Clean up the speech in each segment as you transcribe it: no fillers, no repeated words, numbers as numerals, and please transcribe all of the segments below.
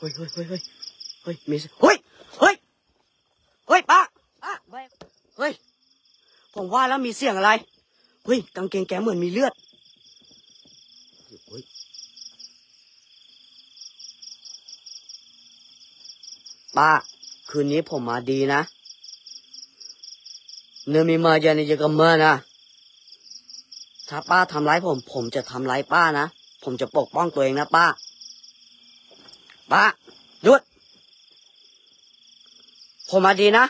ฮ้ยเฮ้ยเฮ้ยเฮ้ยเฮ้ยมีเฮ้ยเฮ้ยเฮ้ยป้าเฮ้ยผมว่าแล้วมีเสียงอะไรเฮ้ยกางเกงแกเหมือนมีเลือดเฮ้ยป้าคืนนี้ผมมาดีนะเนื้อมีมาเยอะในเยอะกันเมื่อนะถ้าป้าทำร้ายผมจะทำร้ายป้านะผมจะปกป้องตัวเองนะป้าหยุดผมมาดีนะ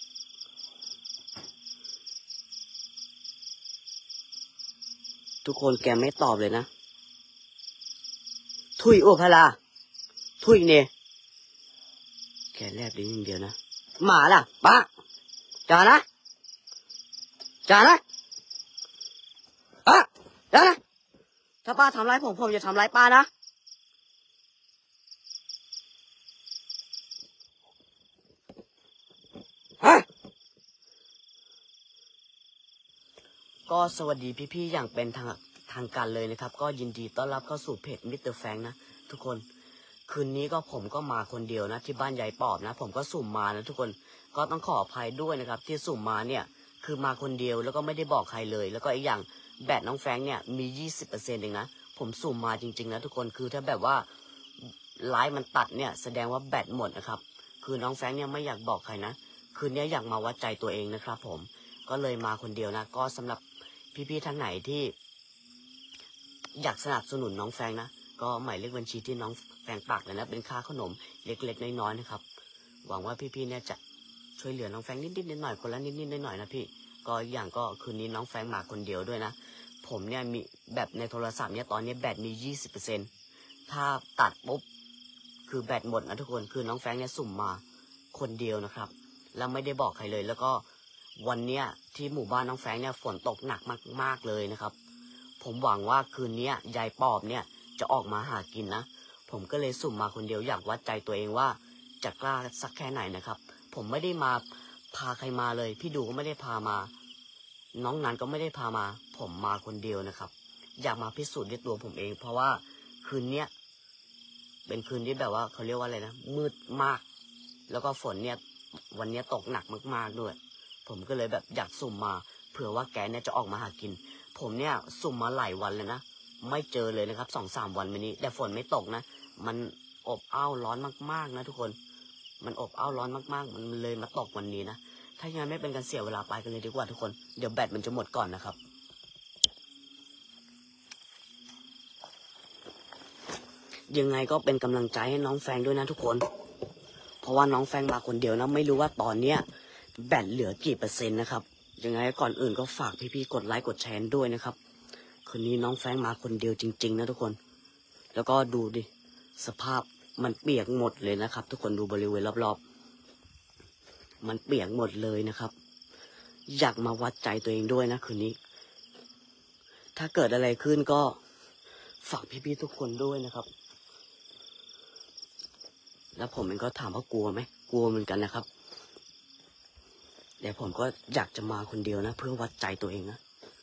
ทุกคนแกไม่ตอบเลยนะทุยโอพลาทุยเนี่ยแกแลบลิ้นอย่างเดียวนะหมาล่ะป้าจ่านะป้าจ่านะถ้าป้าทำร้ายผมจะทำร้ายป้านะก็สวัสดีพี่ๆอย่างเป็นทางการเลยนะครับก็ยินดีต้อนรับเข้าสู่เพจมิสเตอร์แฟงนะทุกคนคืนนี้ก็ผมก็มาคนเดียวนะที่บ้านยายปอบนะผมก็สุ่มมานะทุกคนก็ต้องขออภัยด้วยนะครับที่สุ่มมาเนี่ยคือมาคนเดียวแล้วก็ไม่ได้บอกใครเลยแล้วก็อีกอย่างแบตน้องแฟงเนี่ยมี 20% เองนะผมสุ่มมาจริงๆนะทุกคนคือถ้าแบบว่าไลฟ์มันตัดเนี่ยแสดงว่าแบตหมดนะครับคือน้องแฟงเนี่ยไม่อยากบอกใครนะคืนนี้อยากมาวัดใจตัวเองนะครับผมก็เลยมาคนเดียวนะก็สำหรับพี่ๆท่านไหนที่อยากสนับสนุนน้องแฟงนะก็หมายเลขบัญชีที่น้องแฟงปักเลยนะเป็นค่าขนมเล็กๆน้อยๆนะครับหวังว่าพี่ๆเนี่ยจะช่วยเหลือน้องแฟงนิดๆหน่อยๆคนละนิดๆหน่อยๆนะพี่ก็อย่างก็คืนนี้น้องแฟงมาคนเดียวด้วยนะผมเนี่ยมีแบบในโทรศัพท์เนี่ยตอนนี้แบตมี 20% ถ้าตัดปุ๊บคือแบตหมดนะทุกคนคือน้องแฟงเนี่ยสุ่มมาคนเดียวนะครับแล้วไม่ได้บอกใครเลยแล้วก็วันเนี้ยที่หมู่บ้านน้องแฟงเนี่ยฝนตกหนักมากๆเลยนะครับผมหวังว่าคืนนี้ยายปอบเนี่ยจะออกมาหากินนะผมก็เลยสุ่มมาคนเดียวอยากวัดใจตัวเองว่าจะกล้าสักแค่ไหนนะครับผมไม่ได้มาพาใครมาเลยพี่ดูก็ไม่ได้พามาน้องนันก็ไม่ได้พามาผมมาคนเดียวนะครับอยากมาพิสูจน์ด้วยตัวผมเองเพราะว่าคืนนี้เป็นคืนที่แบบว่าเขาเรียกว่าอะไรนะมืดมากแล้วก็ฝนเนี่ยวันนี้ตกหนักมากๆด้วยผมก็เลยแบบอยากสุ่มมาเผื่อว่าแกเนี่ยจะออกมาหากินผมเนี่ยสุ่มมาหลายวันเลยนะไม่เจอเลยนะครับ2-3 วันมานี้แต่ฝนไม่ตกนะมันอบอ้าวร้อนมากๆนะทุกคนมันอบอ้าวร้อนมากๆมันเลยมาตกวันนี้นะถ้าอย่างนั้นไม่เป็นการเสียเวลาไปกันเลยดีกว่าทุกคนเดี๋ยวแบตมันจะหมดก่อนนะครับยังไงก็เป็นกำลังใจให้น้องแฟงด้วยนะทุกคนเพราะว่าน้องแฟงมาคนเดียวนะไม่รู้ว่าตอนเนี้ยแบตเหลือกี่%นะครับยังไงก่อนอื่นก็ฝากพี่ๆกดไลค์กดแชร์ด้วยนะครับคืนนี้น้องแฟงมาคนเดียวจริงๆนะทุกคนแล้วก็ดูดิสภาพมันเปียกหมดเลยนะครับทุกคนดูบริเวณรอบๆมันเปียกหมดเลยนะครับอยากมาวัดใจตัวเองด้วยนะคืนนี้ถ้าเกิดอะไรขึ้นก็ฝากพี่ๆทุกคนด้วยนะครับแล้วผมเองก็ถามว่ากลัวไหมกลัวเหมือนกันนะครับแต่ผมก็อยากจะมาคนเดียวนะเพื่อวัดใจตัวเองนะ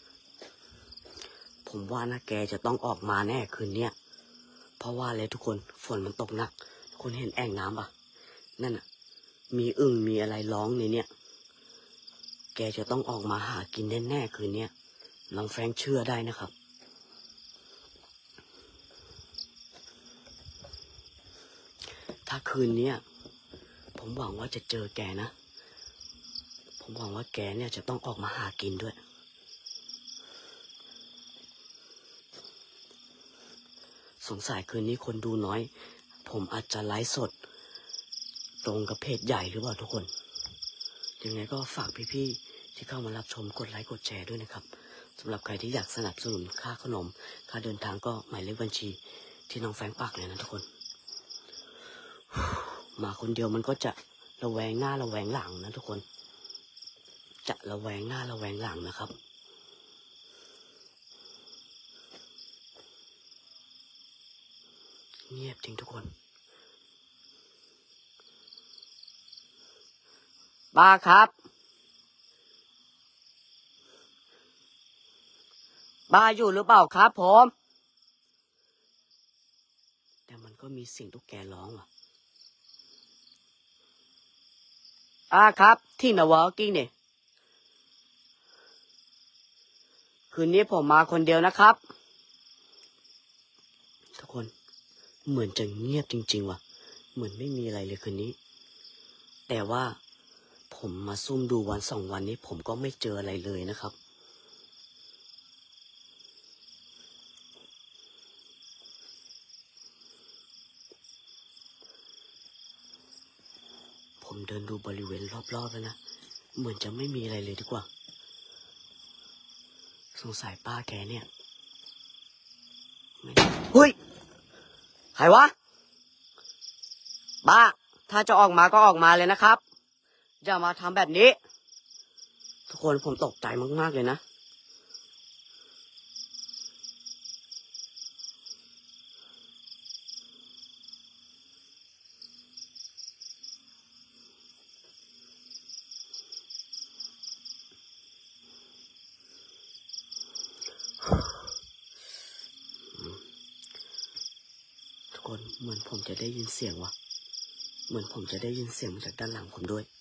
ผมว่านะแกจะต้องออกมาแน่คืนเนี้ยเพราะว่าอะไรทุกคนฝนมันตกหนักทุกคนเห็นแอ่งน้ำปะนั่นน่ะมีอึ่งมีอะไรร้องในเนี้ยแกจะต้องออกมาหากินแน่ๆคืนเนี้ยน้องแฟงเชื่อได้นะครับถ้าคืนเนี้ยผมหวังว่าจะเจอแกนะผมหวังว่าแกเนี่ยจะต้องออกมาหากินด้วยสงสัยคืนนี้คนดูน้อยผมอาจจะไลฟ์สดตรงกับเพจใหญ่หรือเปล่าทุกคนยังไงก็ฝากพี่ๆที่เข้ามารับชมกดไลค์กดแชร์ด้วยนะครับสำหรับใครที่อยากสนับสนุนค่าขนมค่าเดินทางก็หมายเลขบัญชีที่น้องแฟงปักเลยนะทุกคนมาคนเดียวมันก็จะระแวงหน้าระแวงหลังนะทุกคนจะระแวงหน้าระแวงหลังนะครับเงียบจริงทุกคนป้าครับป้าอยู่หรือเปล่าครับผมแต่มันก็มีเสียงตุ๊กแกร้องว่ะครับที่นวอลกิ้งเนี่ยคืนนี้ผมมาคนเดียวนะครับทุกคนเหมือนจะเงียบจริงๆว่ะเหมือนไม่มีอะไรเลยคืนนี้แต่ว่าผมมาซุ่มดูวัน2 วันนี้ผมก็ไม่เจออะไรเลยนะครับผมเดินดูบริเวณรอบๆแล้วนะเหมือนจะไม่มีอะไรเลยดีกว่าสงสัยป้าแกเนี่ยไม่เฮ้ยใครวะป้าถ้าจะออกมาก็ออกมาเลยนะครับอย่ามาทำแบบนี้ทุกคนผมตกใจมากๆเลยนะทุกคนเหมือนผมจะได้ยินเสียงว่ะเหมือนผมจะได้ยินเสียงมาจากด้านหลังผมด้วย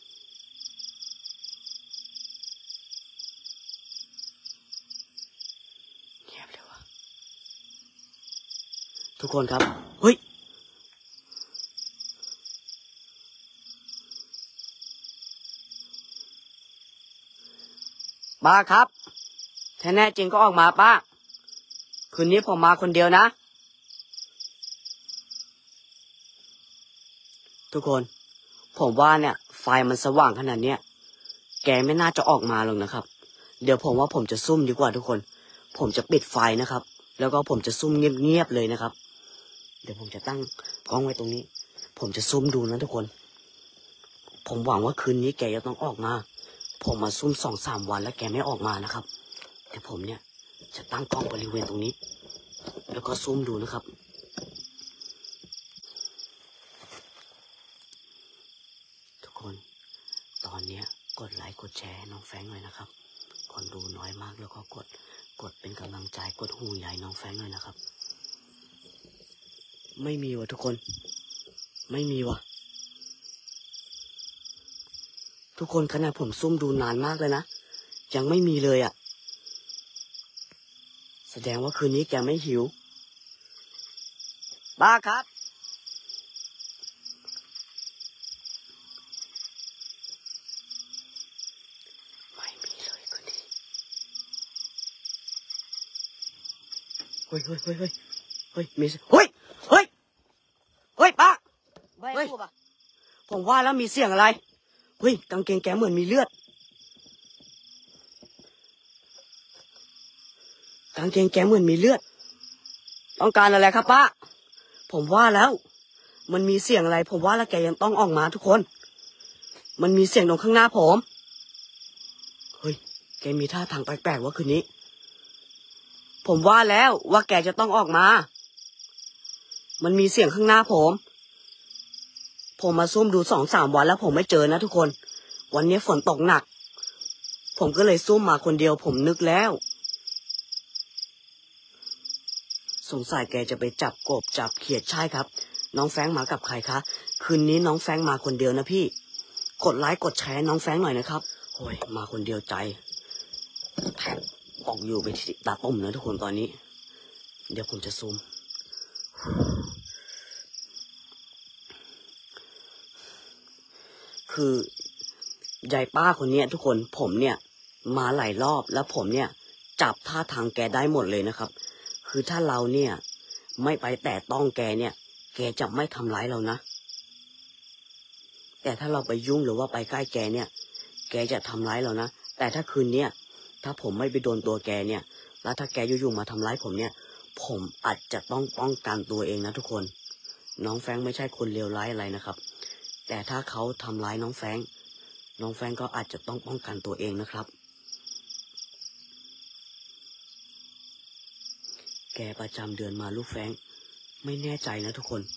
เงียบเลยวะทุกคนครับเฮ้ยป้าครับถ้าแน่จริงก็ออกมาป้าคืนนี้ผมมาคนเดียวนะทุกคนผมว่าเนี่ยไฟมันสว่างขนาดเนี้ยแกไม่น่าจะออกมาหรอกนะครับเดี๋ยวผมว่าผมจะซุ่มดีกว่าทุกคนผมจะปิดไฟนะครับแล้วก็ผมจะซุ่มเงียบๆเลยนะครับเดี๋ยวผมจะตั้งกล้องไว้ตรงนี้ผมจะซุ่มดูนะทุกคนผมหวังว่าคืนนี้แกจะต้องออกมาผมมาซุ่ม2-3 วันแล้วแกไม่ออกมานะครับแต่ผมเนี่ยจะตั้งกล้องบริเวณตรงนี้แล้วก็ซูมดูนะครับทุกคนตอนเนี้ยกดไลค์กดแชร์น้องแฟงหน่อยนะครับคนดูน้อยมากแล้วก็กดเป็นกำลังใจกดหูใหญ่น้องแฟงหน่อยนะครับไม่มีวะทุกคนไม่มีวะทุกคนขณะผมซุ่มดูนานมากเลยนะยังไม่มีเลยอ่ะแสดงว่าคืนนี้แกไม่หิวบ้าครับไม่มีเลยคืนนี้เฮ้ยมีเฮ้ยเฮ้ยเฮ้ยป้าเฮ้ยผมว่าแล้วมีเสียงอะไรเฮ้ยกางเกงแกเหมือนมีเลือดกางเกงแกเหมือนมีเลือดต้องการอะไรครับป้าผมว่าแล้วมันมีเสียงอะไรผมว่าแล้วแกยังต้องออกมาทุกคนมันมีเสียงตรงข้างหน้าผมเฮ้ยแกมีท่าทางแปลกๆว่าคืนนี้ผมว่าแล้วว่าแกจะต้องออกมามันมีเสียงข้างหน้าผมมาซุ่มดู2-3 วันแล้วผมไม่เจอนะทุกคนวันนี้ฝนตกหนักผมก็เลยซุ่มมาคนเดียวผมนึกแล้วสงสัยแกจะไปจับกบจับเขียดใช่ครับน้องแฟงมากับใครคะคืนนี้น้องแฟงมาคนเดียวนะพี่กดไลค์กดแชร์น้องแฟงหน่อยนะครับโอ้ยมาคนเดียวใจแทบออกอยู่ไปที่ตาต้มนะทุกคนตอนนี้เดี๋ยวผมจะซูมคือยายป้าคนนี้ทุกคนผมเนี่ยมาหลายรอบแล้วผมเนี่ยจับท่าทางแกได้หมดเลยนะครับคือถ้าเราเนี่ยไม่ไปแตะต้องแกเนี่ยแกจะไม่ทำร้ายเรานะแต่ถ้าเราไปยุ่งหรือว่าไปใกล้แกเนี่ยแกจะทำร้ายเรานะแต่ถ้าคืนเนี้ยถ้าผมไม่ไปโดนตัวแกเนี่ยแล้วถ้าแกอยู่ๆมาทำร้ายผมเนี่ยผมอาจจะต้องป้องกันตัวเองนะทุกคนน้องแฟงไม่ใช่คนเลวร้ายอะไรนะครับแต่ถ้าเขาทำร้ายน้องแฟงก็อาจจะต้องป้องกันตัวเองนะครับแกประจำเดือนมาลูกแฟงไม่แน่ใจนะทุกคน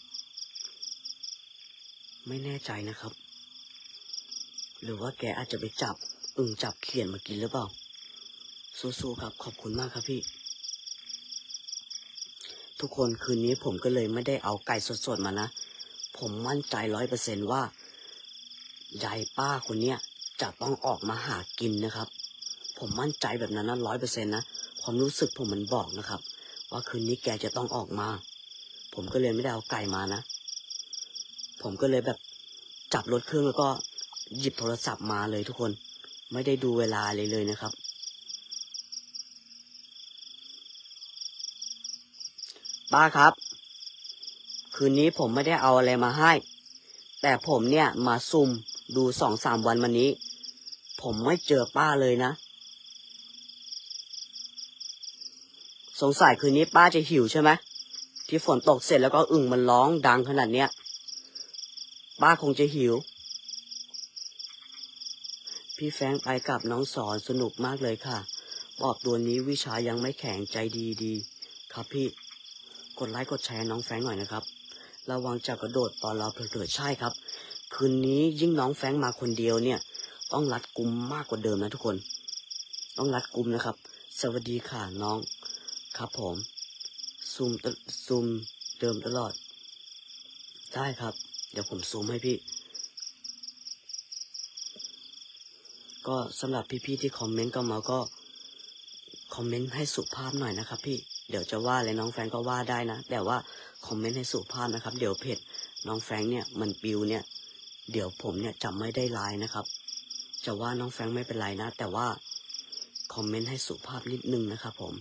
ไม่แน่ใจนะครับหรือว่าแกอาจจะไปจับจับเขียนมากินหรือเปล่าสู้ๆครับขอบคุณมากครับพี่ทุกคนคืนนี้ผมก็เลยไม่ได้เอาไก่สดๆมานะผมมั่นใจ100%ว่ายายป้าคนเนี้ยจะต้องออกมาหากินนะครับผมมั่นใจแบบนั้นนะ100%นะความรู้สึกผมมันบอกนะครับว่าคืนนี้แกจะต้องออกมาผมก็เลยไม่ได้เอาไก่มานะผมก็เลยแบบจับรถเครื่องแล้วก็หยิบโทรศัพท์มาเลยทุกคนไม่ได้ดูเวลาเลยนะครับป้าครับคืนนี้ผมไม่ได้เอาอะไรมาให้แต่ผมเนี่ยมาซุ่มดู2-3 วันมานี้ผมไม่เจอป้าเลยนะสงสัยคืนนี้ป้าจะหิวใช่ไหมที่ฝนตกเสร็จแล้วก็อึ่งมันร้องดังขนาดเนี้ยป้าคงจะหิวพี่แฟรงค์ไปกับน้องสอนสนุกมากเลยค่ะปอบตัวนี้วิชายังไม่แข็งใจดีครับพี่กดไลค์กดแชร์น้องแฟรงค์หน่อยนะครับระวังจะกระโดดตอนเราเผลอๆใช่ครับคืนนี้ยิ่งน้องแฟรงค์มาคนเดียวเนี่ยต้องรัดกุมมากกว่าเดิมนะทุกคนต้องรัดกุมนะครับสวัสดีค่ะน้องครับผมซูมเดิมตลอดได้ครับเดี๋ยวผมซูมให้พี่ก็สำหรับพี่ๆที่คอมเมนต์ก็มาก็คอมเมนต์ให้สุภาพหน่อยนะครับพี่เดี๋ยวจะว่าเลยน้องแฟรงค์ก็ว่าได้นะแต่ว่าคอมเมนต์ให้สุภาพนะครับเดี๋ยวเพจน้องแฟรงค์เนี่ยมันปิวเนี่ยเดี๋ยวผมเนี่ยจำไม่ได้ไลน์นะครับจะว่าน้องแฟรงค์ไม่เป็นไรนะแต่ว่าคอมเมนต์ให้สุภาพนิดนึงนะครับผม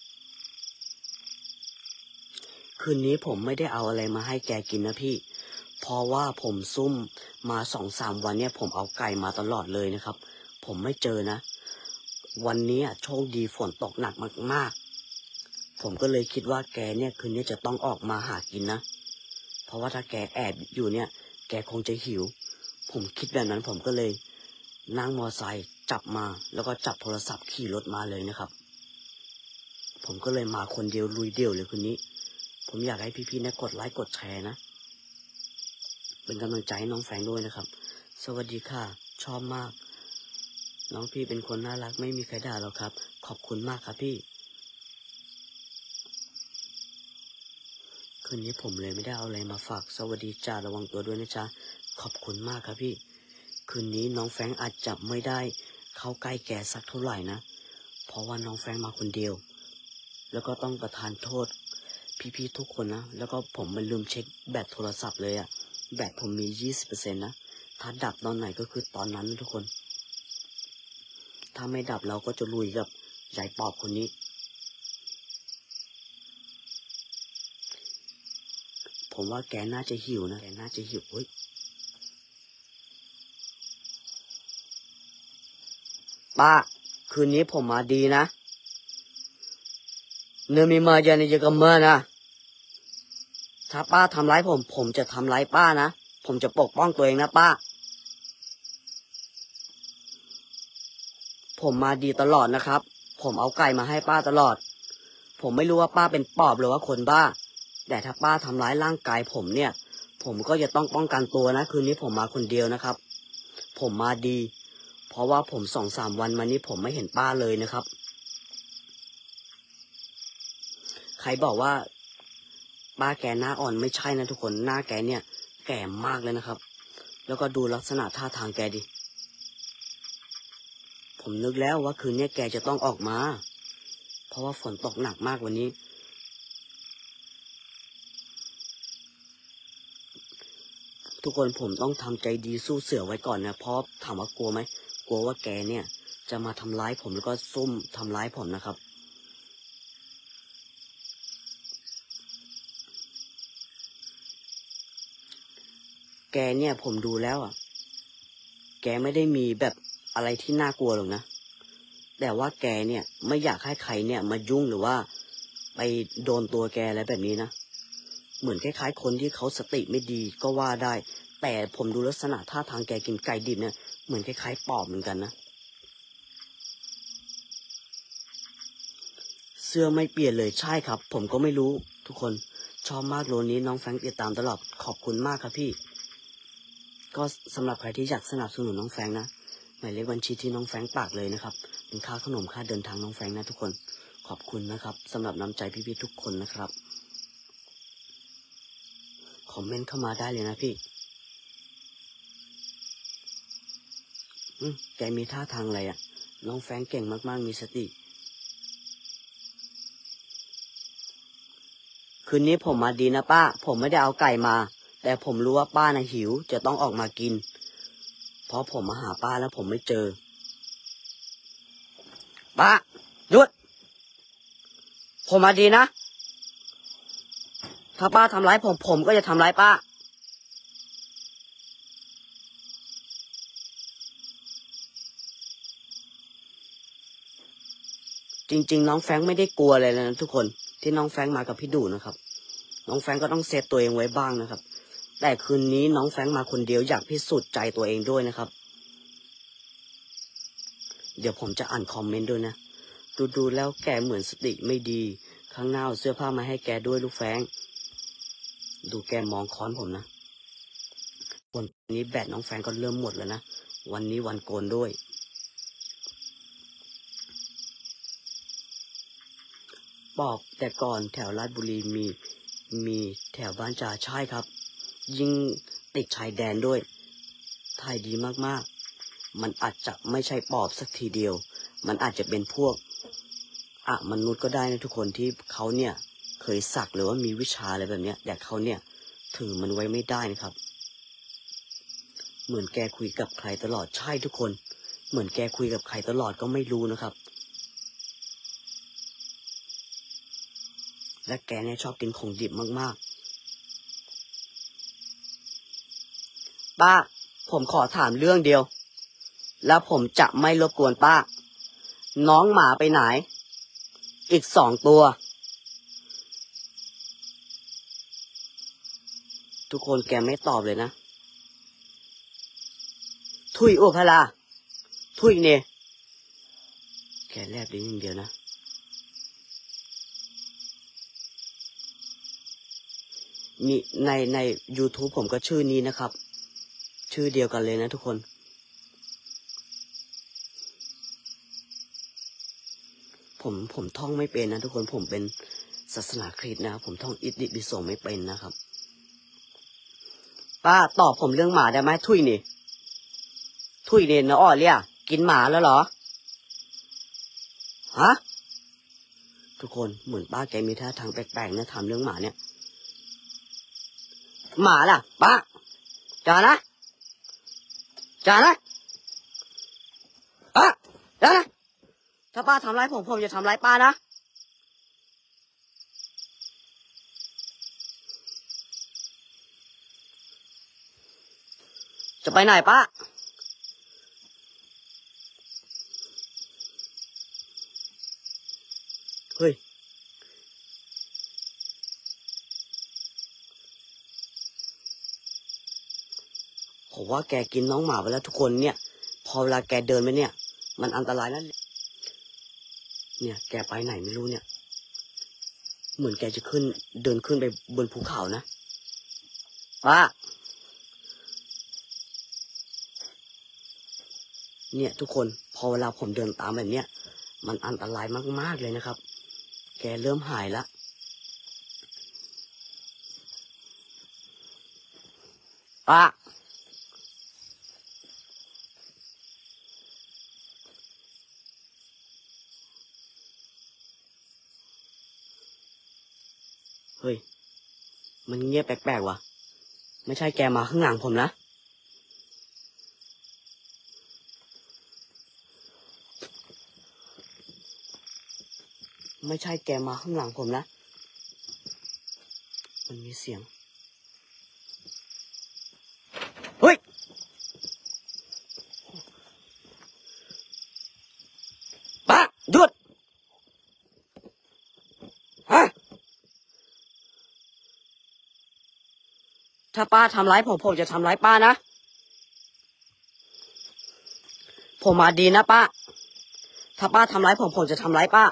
คืนนี้ผมไม่ได้เอาอะไรมาให้แกกินนะพี่เพราะว่าผมซุ่มมา2-3 วันเนี่ยผมเอาไก่มาตลอดเลยนะครับผมไม่เจอนะวันนี้โชคดีฝนตกหนักมากๆผมก็เลยคิดว่าแกเนี่ยคืนนี้จะต้องออกมาหากินนะเพราะว่าถ้าแกแอบอยู่เนี่ยแกคงจะหิวผมคิดแบบนั้นผมก็เลยนั่งมอไซค์จับมาแล้วก็จับโทรศัพท์ขี่รถมาเลยนะครับผมก็เลยมาคนเดียวลุยเดี่ยวเลยคืนนี้ผมอยากให้พี่ๆนะกดไลค์กดแชร์นะเป็นกำลังใจให้น้องแฟรงค์ด้วยนะครับสวัสดีค่ะชอบมากน้องพี่เป็นคนน่ารักไม่มีใครด่าหรอกครับขอบคุณมากครับพี่คืนนี้ผมเลยไม่ได้เอาอะไรมาฝากสวัสดีจ้าระวังตัวด้วยนะจ๊ะขอบคุณมากครับพี่คืนนี้น้องแฟรงค์อาจจะไม่ได้เข้าใกล้แกสักเท่าไหร่นะเพราะว่าน้องแฟรงค์มาคนเดียวแล้วก็ต้องประทานโทษพี่ๆทุกคนนะแล้วก็ผมมันลืมเช็คแบตโทรศัพท์เลยแบตผมมี20%นะถ้าดับตอนไหนก็คือตอนนั้นนะทุกคนถ้าไม่ดับเราก็จะลุยกับยายปอบคนนี้ผมว่าแกน่าจะหิวนะแกน่าจะหิวเฮ้ยป้าคืนนี้ผมมาดีนะเนื้อมีมาเยอะในเยอะกันเมื่อนะถ้าป้าทำร้ายผมจะทำร้ายป้านะผมจะปกป้องตัวเองนะป้าผมมาดีตลอดนะครับผมเอาไก่มาให้ป้าตลอดผมไม่รู้ว่าป้าเป็นปอบหรือว่าคนบ้าแต่ถ้าป้าทำร้ายร่างกายผมเนี่ยผมก็จะต้องป้องกันตัวนะคืนนี้ผมมาคนเดียวนะครับผมมาดีเพราะว่าผม2-3 วันมานี้ผมไม่เห็นป้าเลยนะครับใครบอกว่าป้าแกหน้าอ่อนไม่ใช่นะทุกคนหน้าแกเนี่ยแก่มากเลยนะครับแล้วก็ดูลักษณะท่าทางแกดิผมนึกแล้วว่าคืนนี้แกจะต้องออกมาเพราะว่าฝนตกหนักมากวันนี้ทุกคนผมต้องทำใจดีสู้เสือไว้ก่อนนะเพราะถามว่ากลัวไหมกลัวว่าแกเนี่ยจะมาทำร้ายผมแล้วก็ซุ่มทำร้ายผมนะครับแกเนี่ยผมดูแล้วแกไม่ได้มีแบบอะไรที่น่ากลัวหรอกนะแต่ว่าแกเนี่ยไม่อยากให้ใครเนี่ยมายุ่งหรือว่าไปโดนตัวแกอะไรแบบนี้นะเหมือนคล้ายๆคนที่เขาสติไม่ดีก็ว่าได้แต่ผมดูลักษณะท่าทางแกกินไก่ดิบเนี่ยเหมือนคล้ายๆปอบเหมือนกันนะเสื้อไม่เปลี่ยนเลยใช่ครับผมก็ไม่รู้ทุกคนชอบมากโลนี้น้องแฟรงค์ติดตามตลอดขอบคุณมากครับพี่ก็สำหรับใครที่อยากสนับสนุนน้องแฟรงค์นะหมายเลขบัญชีที่น้องแฟรงค์ปากเลยนะครับเป็นค่าขนมค่าเดินทางน้องแฟรงค์นะทุกคนขอบคุณนะครับสำหรับน้ำใจพี่ๆทุกคนนะครับคอมเมนต์เข้ามาได้เลยนะพี่แกมีท่าทางอะไรอ่ะน้องแฟรงค์เก่งมากๆมีสติคืนนี้ผมมาดีนะป้าผมไม่ได้เอาไก่มาแต่ผมรู้ว่าป้าน่ะหิวจะต้องออกมากินเพราะผมมาหาป้าแล้วผมไม่เจอป้าหยุดผมมาดีนะถ้าป้าทำร้ายผมก็จะทำร้ายป้าจริงๆน้องแฟรงค์ไม่ได้กลัวอะไรเลยนะทุกคนที่น้องแฟรงค์มากับพี่ดูนะครับน้องแฟรงค์ก็ต้องเซฟตัวเองไว้บ้างนะครับแต่คืนนี้น้องแฟรงค์มาคนเดียวอยากพิสูจน์ใจตัวเองด้วยนะครับเดี๋ยวผมจะอ่านคอมเมนต์ด้วยนะดูแล้วแกเหมือนสติไม่ดีข้างหน้าเอาเสื้อผ้ามาให้แกด้วยลูกแฟรงค์ดูแกมองค้อนผมนะวันนี้แบตน้องแฟรงค์ก็เริ่มหมดแล้วนะวันนี้วันโกนด้วยบอกแต่ก่อนแถวราชบุรีมีแถวบ้านจ่าใช่ครับยิ่งติดชายแดนด้วยถ่ายดีมากๆมันอาจจะไม่ใช่ปอบสักทีเดียวมันอาจจะเป็นพวกมนุษย์ก็ได้นะทุกคนที่เขาเนี่ยเคยสักหรือว่ามีวิชาอะไรแบบเนี้ยแต่เขาเนี่ยถือมันไว้ไม่ได้นะครับเหมือนแกคุยกับใครตลอดใช่ทุกคนเหมือนแกคุยกับใครตลอดก็ไม่รู้นะครับและแกเนี่ยชอบกินของดิบมากๆป้าผมขอถามเรื่องเดียวแล้วผมจะไม่รบกวนป้าน้องหมาไปไหนอีก2 ตัวทุกคนแกไม่ตอบเลยนะทุยโอพลาทุยเนี่ยแกแลบลิ้นอย่างเดียวนะมีใน YouTube ผมก็ชื่อนี้นะครับชื่อเดียวกันเลยนะทุกคนผมท่องไม่เป็นนะทุกคนผมเป็นศาสนาคริสต์นะผมท่องอิติปิโสไม่เป็นนะครับป้าตอบผมเรื่องหมาได้ไหมทุยนี่นะอ้อเรียกินหมาแล้วเหรอฮะทุกคนเหมือนป้าแกมีท่าทางแปลกๆนะถามเรื่องหมาเนี่ยหมาล่ะป้าจ่านะป้าจ่านะถ้าป้าทำร้ายผมจะทำร้ายป้านะจะไปไหนป้าเฮ้ยผมว่าแกกินน้องหมาไปแล้วทุกคนเนี่ยพอเวลาแกเดินไปเนี่ยมันอันตรายนะเนี่ยแกไปไหนไม่รู้เนี่ยเหมือนแกจะเดินขึ้นไปบนภูเขานะป้าเนี่ยทุกคนพอเวลาผมเดินตามแบบเนี้ยมันอันตรายมากๆเลยนะครับแกเริ่มหายละป้าเฮ้ยมันเงียบแปลกๆว่ะไม่ใช่แกมาข้างหลังผมนะไม่ใช่แกมาข้างหลังผมนะมันมีเสียงเฮ้ยป้าหยุดฮะถ้าป้าทำร้ายผมจะทำร้ายป้านะผมมาดีนะป้าถ้าป้าทำร้ายผมจะทำร้ายป้า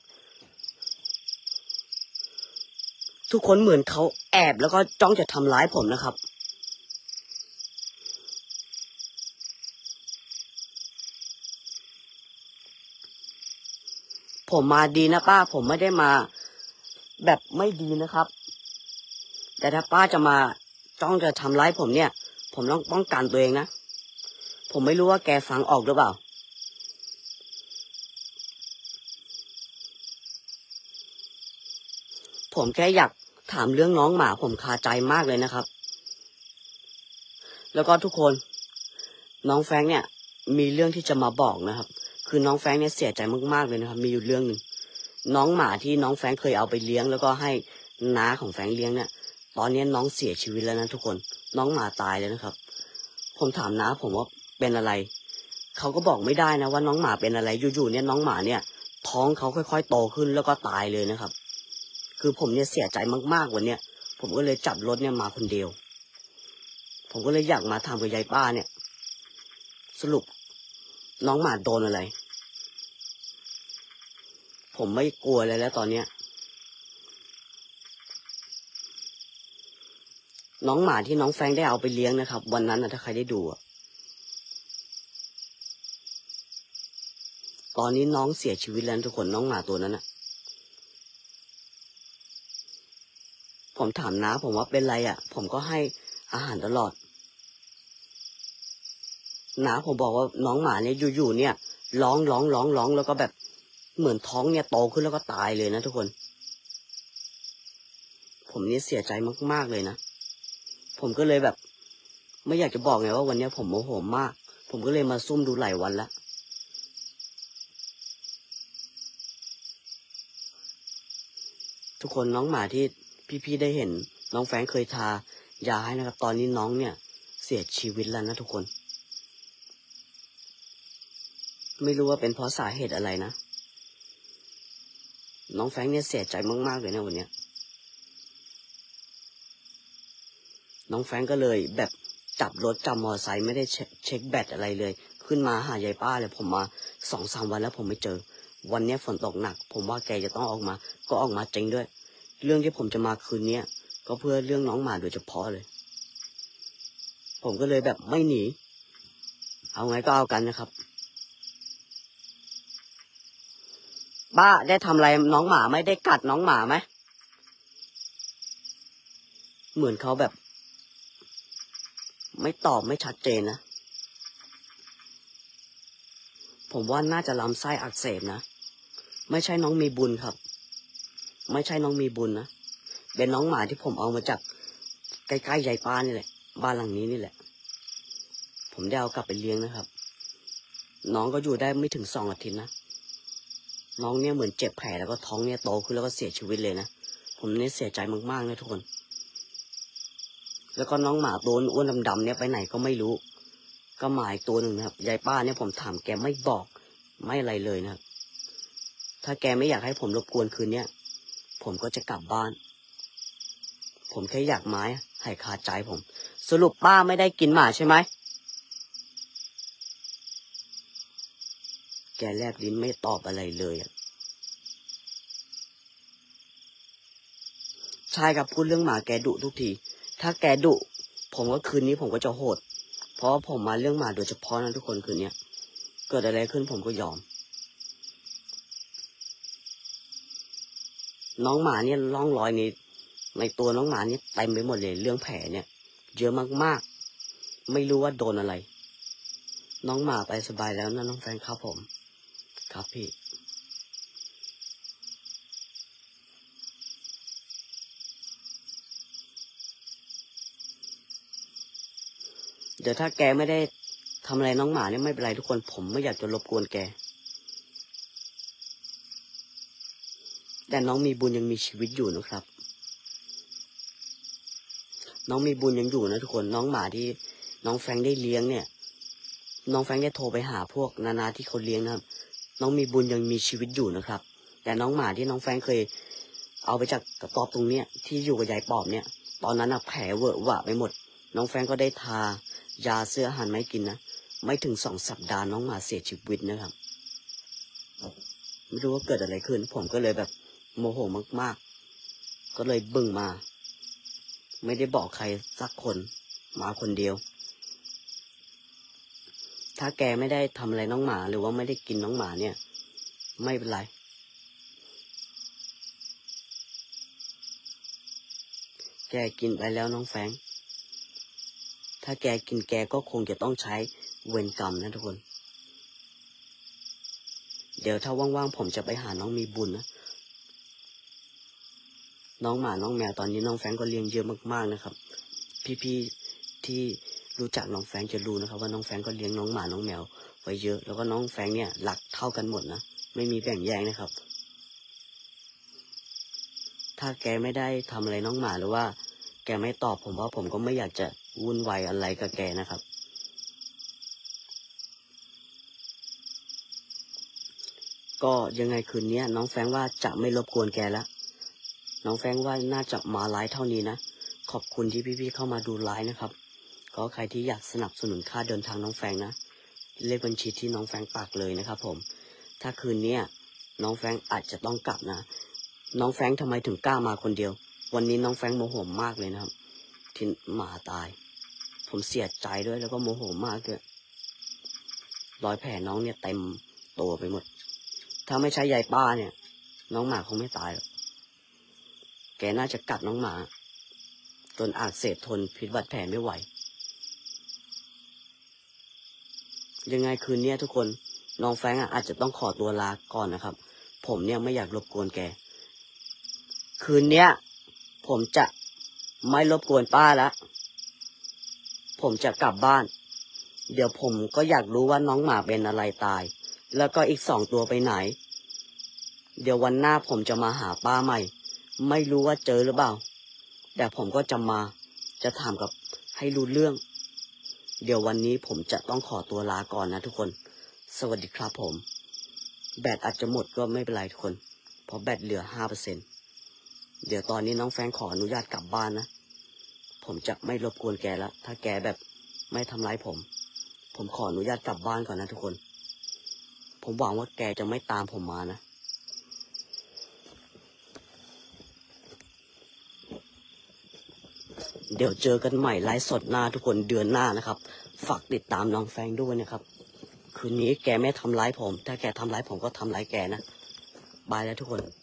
ทุกคนเหมือนเขาแอบแล้วก็จ้องจะทำร้ายผมนะครับผมมาดีนะป้าผมไม่ได้มาแบบไม่ดีนะครับแต่ถ้าป้าจะมาจ้องจะทำร้ายผมเนี่ยผมต้องป้องกันตัวเองนะผมไม่รู้ว่าแกฟังออกหรือเปล่าผมแค่อยากถามเรื่องน้องหมาผมคาใจมากเลยนะครับแล้วก็ทุกคนน้องแฟรงค์เนี่ยมีเรื่องที่จะมาบอกนะครับคือน้องแฟรงค์เนี่ยเสียใจมากๆเลยนะครับมีอยู่เรื่องหนึ่งน้องหมาที่น้องแฟรงค์เคยเอาไปเลี้ยงแล้วก็ให้น้าของแฟรงค์เลี้ยงเนี่ยตอนนี้น้องเสียชีวิตแล้วนะทุกคนน้องหมาตายเลยนะครับผมถามน้าผมว่าเป็นอะไรเขาก็บอกไม่ได้นะว่าน้องหมาเป็นอะไรอยู่ๆเนี่ยน้องหมาเนี่ยท้องเขาค่อยๆโตขึ้นแล้วก็ตายเลยนะครับคือผมเนี่ยเสียใจมากๆวันเนี้ยผมก็เลยจับรถเนี่ยมาคนเดียวผมก็เลยอยากมาทำกับยายป้าเนี่ยสรุปน้องหมาโดนอะไรผมไม่กลัวเลยแล้วตอนเนี้ยน้องหมาที่น้องแฟรงค์ได้เอาไปเลี้ยงนะครับวันนั้นนะถ้าใครได้ดูตอนนี้น้องเสียชีวิตแล้วทุกคนน้องหมาตัวนั้นนะผมถามน้าผมว่าเป็นไรผมก็ให้อาหารตลอดน้าผมบอกว่าน้องหมาเนี่ยอยู่ๆเนี่ยร้องแล้วก็แบบเหมือนท้องเนี่ยโตขึ้นแล้วก็ตายเลยนะทุกคนผมเนี่ยเสียใจมากๆเลยนะผมก็เลยแบบไม่อยากจะบอกไงว่าวันนี้ผมโมโหมากผมก็เลยมาซุ่มดูหลายวันแล้วทุกคนน้องหมาที่พี่ๆได้เห็นน้องแฟรงค์เคยทายาให้นะครับตอนนี้น้องเนี่ยเสียชีวิตแล้วนะทุกคนไม่รู้ว่าเป็นเพราะสาเหตุอะไรนะน้องแฟรงค์เนี่ยเสียใจมากๆเลยนะวันเนี้ยน้องแฟรงค์ก็เลยแบบจับรถจับมอเตอร์ไซค์ไม่ได้เช็คแบตอะไรเลยขึ้นมาหายายป้าเลยผมมา2-3 วันแล้วผมไม่เจอวันนี้ฝนตกหนักผมว่าแกจะต้องออกมาก็ออกมาจริงด้วยเรื่องที่ผมจะมาคืนนี้ก็เพื่อเรื่องน้องหมาโดยเฉพาะเลยผมก็เลยแบบไม่หนีเอาไงก็เอากันนะครับป้าได้ทำอะไรน้องหมาไหมได้กัดน้องหมาไหมเหมือนเขาแบบไม่ตอบไม่ชัดเจนนะผมว่าน่าจะลำไส้อักเสบนะไม่ใช่น้องมีบุญครับไม่ใช่น้องมีบุญนะเป็นน้องหมาที่ผมเอามาจากใกล้ๆยายป้านี่แหละบ้านหลังนี้นี่แหละผมได้เอากลับไปเลี้ยงนะครับน้องก็อยู่ได้ไม่ถึง2 อาทิตย์นะน้องเนี่ยเหมือนเจ็บแผลแล้วก็ท้องเนี่ยโตขึ้นแล้วก็เสียชีวิตเลยนะผมเนี่ยเสียใจมากๆนะทุกคนแล้วก็น้องหมาตัวอ้วนดำๆเนี่ยไปไหนก็ไม่รู้ก็หมาอีกตัวหนึ่งนะครับยายป้าเนี่ยผมถามแกไม่บอกไม่อะไรเลยนะครับถ้าแกไม่อยากให้ผมรบกวนคืนเนี้ยผมก็จะกลับบ้านผมแค่อยากไม้ให้คาใจผมสรุปป้าไม่ได้กินหมาใช่ไหมแกแลบลิ้นไม่ตอบอะไรเลยใช่ครับพูดเรื่องหมาแกดุทุกทีถ้าแกดุผมก็คืนนี้ผมก็จะโหดเพราะผมมาเรื่องหมาโดยเฉพาะนะทุกคนคืนนี้เกิดอะไรขึ้นผมก็ยอมน้องหมาเนี่ยร่องรอยในตัวน้องหมาเนี่ยเต็มไปหมดเลยเรื่องแผลเนี่ยเยอะมากๆไม่รู้ว่าโดนอะไรน้องหมาไปสบายแล้วนะน้องแฟนครับผมครับพี่เดี๋ยวถ้าแกไม่ได้ทำอะไรน้องหมาเนี่ยไม่เป็นไรทุกคนผมไม่อยากจะรบกวนแกแต่น้องมีบุญยังมีชีวิตอยู่นะครับน้องมีบุญยังอยู่นะทุกคนน้องหมาที่น้องแฟรงค์ได้เลี้ยงเนี่ยน้องแฟรงค์ได้โทรไปหาพวกนาที่เขาเลี้ยงนะครับน้องมีบุญยังมีชีวิตอยู่นะครับแต่น้องหมาที่น้องแฟรงค์เคยเอาไปจากกระต๊อบตรงเนี้ยที่อยู่กับยายปอบเนี่ยตอนนั้นแผลเวอะหวะไปหมดน้องแฟรงค์ก็ได้ทายาเสื้ออาหารไม่กินนะไม่ถึง2 สัปดาห์น้องหมาเสียชีวิตนะครับไม่รู้ว่าเกิดอะไรขึ้นผมก็เลยแบบโมโหมากๆก็เลยบึ้งมาไม่ได้บอกใครสักคนมาคนเดียวถ้าแกไม่ได้ทำอะไรน้องหมาหรือว่าไม่ได้กินน้องหมาเนี่ยไม่เป็นไรแกกินไปแล้วน้องแฟรงค์ถ้าแกกินแกก็คงจะต้องใช้เวรกรรมนะทุกคนเดี๋ยวถ้าว่างๆผมจะไปหาน้องมีบุญนะน้องหมาน้องแมวตอนนี้น้องแฟรงก์ก็เลี้ยงเยอะมากๆนะครับพี่ๆที่รู้จักน้องแฟรงก์จะรู้นะครับว่าน้องแฟรงก์ก็เลี้ยงน้องหมาน้องแมวไว้เยอะแล้วก็น้องแฟรงก์เนี่ยรักเท่ากันหมดนะไม่มีแบ่งแยกนะครับถ้าแกไม่ได้ทำอะไรน้องหมาหรือว่าแกไม่ตอบผมว่าผมก็ไม่อยากจะวุ่นวายอะไรกับแกนะครับก็ยังไงคืนนี้น้องแฟรงก์ว่าจะไม่รบกวนแกแล้วน้องแฟรงก์ว่าน่าจะมาไลฟ์เท่านี้นะขอบคุณที่พี่ๆเข้ามาดูไลฟ์นะครับก็ใครที่อยากสนับสนุนค่าเดินทางน้องแฟรงก์นะเลขบัญชีที่น้องแฟรงก์ปักเลยนะครับผมถ้าคืนนี้น้องแฟรงก์อาจจะต้องกลับนะน้องแฟรงก์ทำไมถึงกล้ามาคนเดียววันนี้น้องแฟรงก์โมโหมากเลยนะครับที่หมาตายผมเสียใจด้วยแล้วก็โมโหมากด้วยรอยแผลน้องเนี่ยเต็มตัวไปหมดถ้าไม่ใช่ยายป้าเนี่ยน้องหมาคงไม่ตายหรอกแกน่าจะกัดน้องหมาจนอักเสบทนพิษบาดแผลไม่ไหวยังไงคืนนี้ทุกคนน้องแฟรงก์อาจจะต้องขอตัวลาก่อนนะครับผมเนี่ยไม่อยากรบกวนแกคืนนี้ผมจะไม่รบกวนป้าแล้วผมจะกลับบ้านเดี๋ยวผมก็อยากรู้ว่าน้องหมาเป็นอะไรตายแล้วก็อีก2 ตัวไปไหนเดี๋ยววันหน้าผมจะมาหาป้าใหม่ไม่รู้ว่าเจอหรือเปล่าแต่ผมก็จะมาจะถามกับให้รู้เรื่องเดี๋ยววันนี้ผมจะต้องขอตัวลาก่อนนะทุกคนสวัสดีครับผมแบตอาจจะหมดก็ไม่เป็นไรทุกคนเพราะแบตเหลือ 5% เดี๋ยวตอนนี้น้องแฟรงก์ขออนุญาตกลับบ้านนะผมจะไม่รบกวนแกแล้วถ้าแกแบบไม่ทำร้ายผมขออนุญาตกลับบ้านก่อนนะทุกคนผมหวังว่าแกจะไม่ตามผมมานะเดี๋ยวเจอกันใหม่ไลฟ์สดหน้าทุกคนเดือนหน้านะครับฝากติดตามน้องแฟรงก์ด้วยนะครับคืนนี้แกไม่ทำร้ายผมถ้าแกทำร้ายผมก็ทำร้ายแกนะบายแล้วทุกคน